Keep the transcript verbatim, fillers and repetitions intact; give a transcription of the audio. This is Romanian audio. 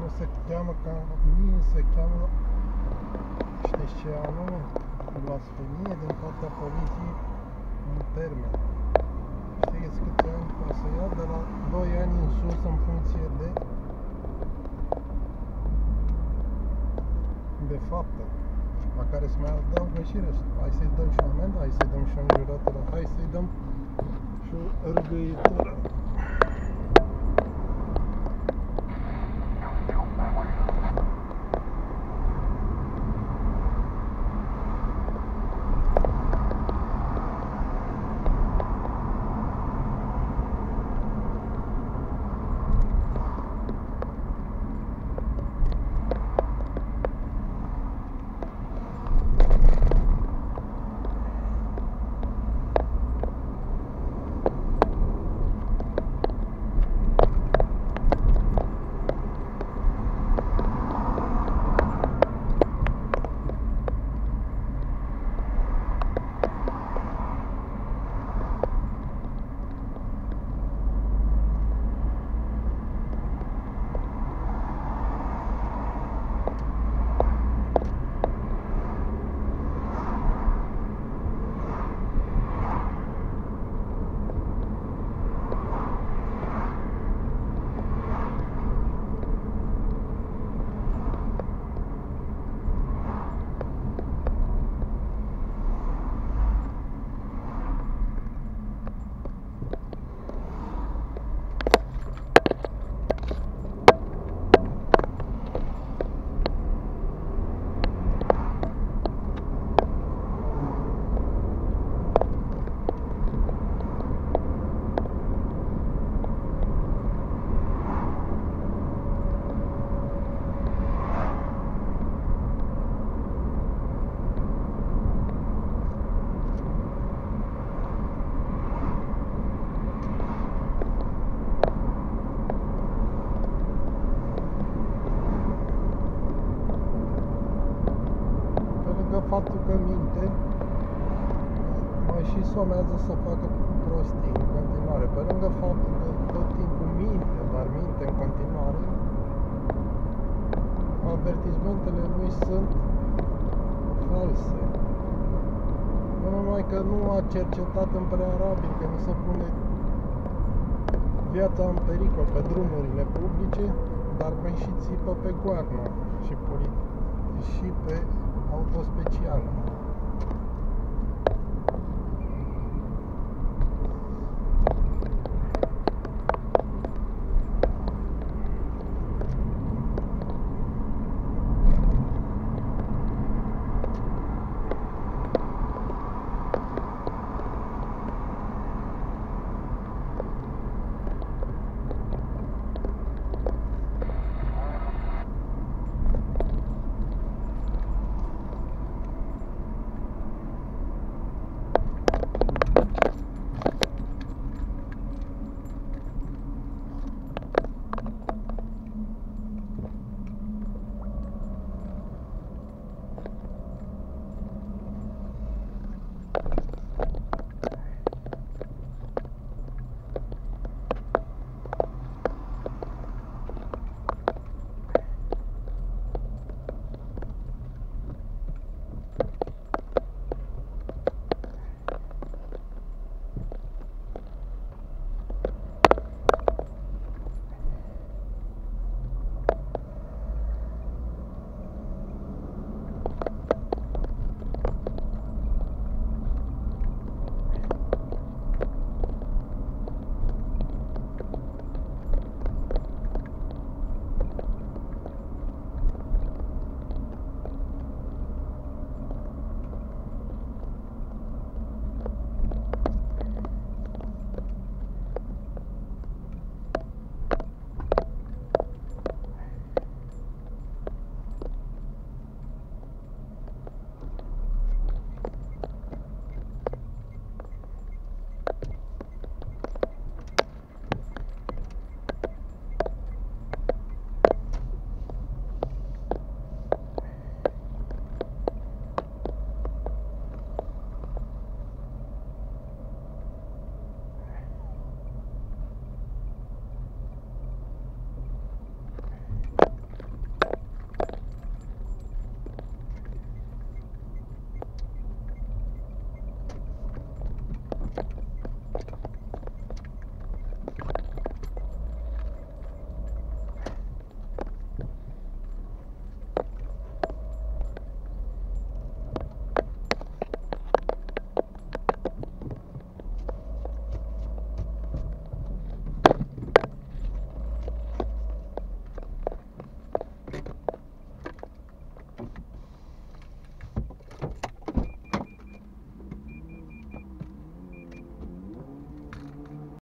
nu se cheamă ca mie, se cheamă, știți ce anume? Blasfemie din partea poliției în termen. Știți câți ani poate să ia? De la doi ani în sus în funcție de de faptă, la care se mai adaugă și restul. Hai să-i dăm și o amendă, hai să-i dăm și o înjurătură, hai să-i dăm și o râgâitură. Faptul că minte mă și somează să facă prostii în continuare. Pe lângă faptul că tot timpul minte, dar minte în continuare, avertismentele lui sunt false. Nu numai că nu a cercetat în prealabil că nu se pune viața în pericol pe drumurile publice, dar mai și țipă pe goarnă și, și pe auto specială.